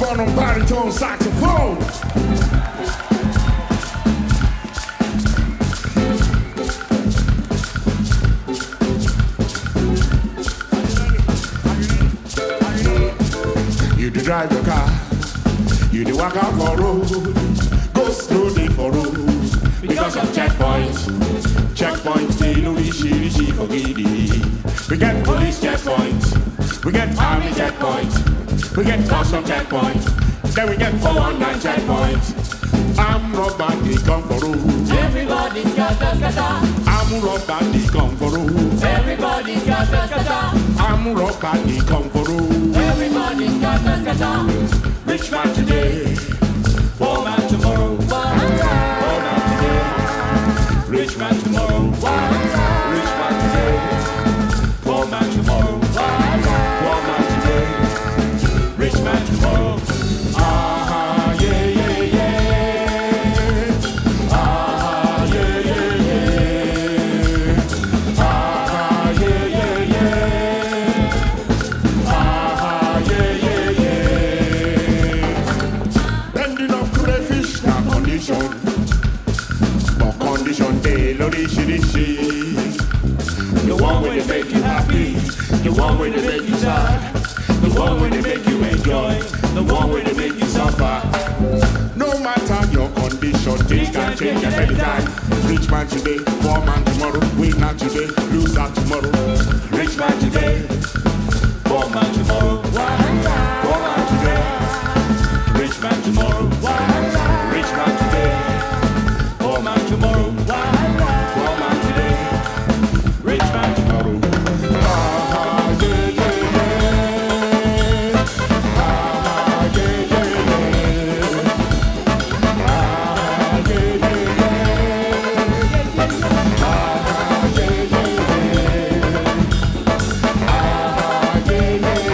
one on baritone saxophone. You do drive your car, you do walk out for road, go slowly for road. Because of checkpoints, checkpoints, they don't rishi for giddy. We get police checkpoints, we get army checkpoints, we get custom checkpoints, then we get 419 checkpoints. I'm rubber, they come for road. Everybody's got a scatter. I'm rubber, they come for road. Everybody's got a scatter. I'm rubber, they come for road. Everybody's got a scatter. Rich man today, poor man tomorrow. Poor man today, rich man tomorrow. Rich man today, poor man tomorrow. Poor man today, rich man tomorrow. Ah, yeah, yeah, yeah. Ah, yeah, yeah, yeah. Ah, yeah, yeah, yeah. Ah, yeah, yeah, yeah. Bending up to the fish, now condition. But condition, they load it, the one where they make you happy, the one where they make you sad, the one where they make you enjoy, the one where they make you suffer. No matter your condition, things can change at any time. Rich man today, poor man tomorrow, winner today, loser tomorrow. Rich man today, poor man tomorrow. Poor man today, rich man tomorrow. Rich man today, poor man tomorrow. Poor man today, rich man tomorrow. Ah, yeah, yeah, yeah. Ah, yeah, yeah, yeah. Ah, yeah, yeah, yeah. Ah, yeah, yeah, yeah. Ah, yeah, yeah, yeah.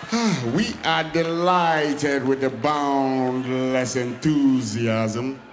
We are delighted with the boundless enthusiasm